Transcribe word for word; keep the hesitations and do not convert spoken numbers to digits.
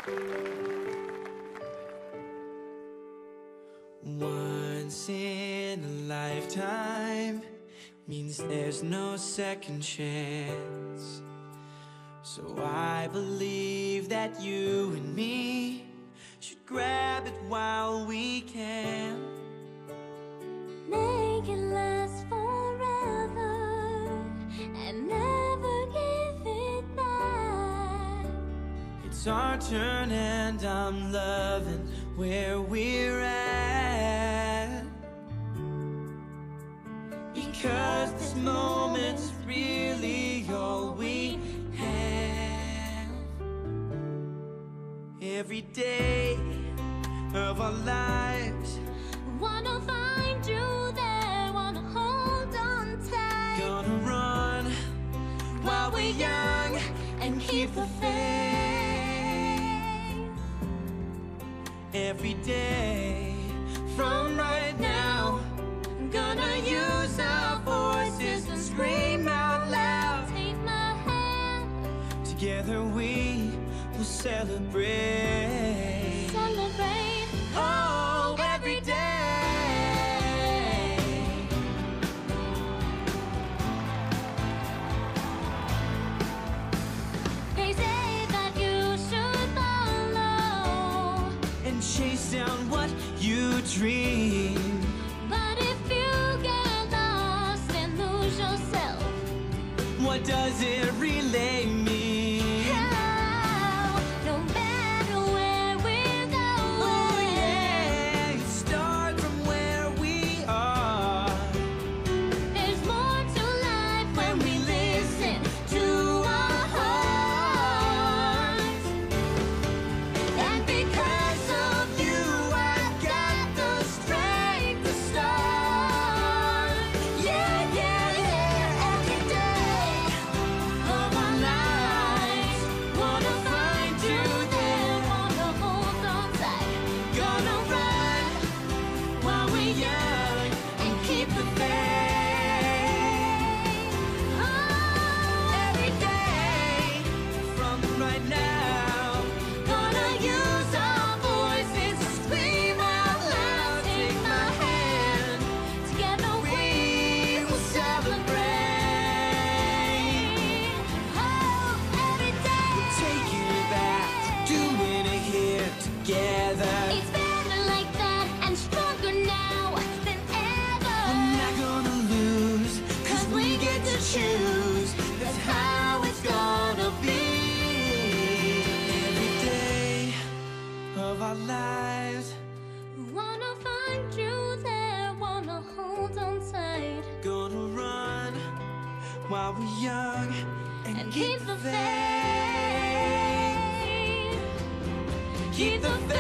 Once in a lifetime means there's no second chance. So I believe that you and me should grab it while we can. Make it last forever and never give it back. It's our turn and I'm loving where we're at, because this moment's really all we have. Every day of our lives, wanna find you there, wanna hold on tight. gonna run while we're young and keep the faith. Every day from right now, gonna use our voices and scream out loud. Take my hand, Together we will celebrate. celebrate. Oh, every day. They say that you should follow, And chase down what you dream. but if you get lost and lose yourself, What does it really mean? how, no matter where we're going, Oh yeah, start from where we are. there's more to life when we listen to our hearts. And because of you, I've got the strength to start. Yeah, yeah, yeah. Every day of our lives, wanna find you there, wanna hold on tight. Gonna run while we're young and keep the faith. Oh, every day From right now, gonna use our voices to scream out loud. Take my hand, together we will celebrate. Oh, every day, taking it back, doing it here together. it's better like that and stronger now than ever. We're not gonna lose, cause we get to choose. That's how it's gonna be. Every day of our lives, Wanna find you there, wanna hold on tight. gonna run while we're young and, And keep, keep the faith. faith. Keep the faith.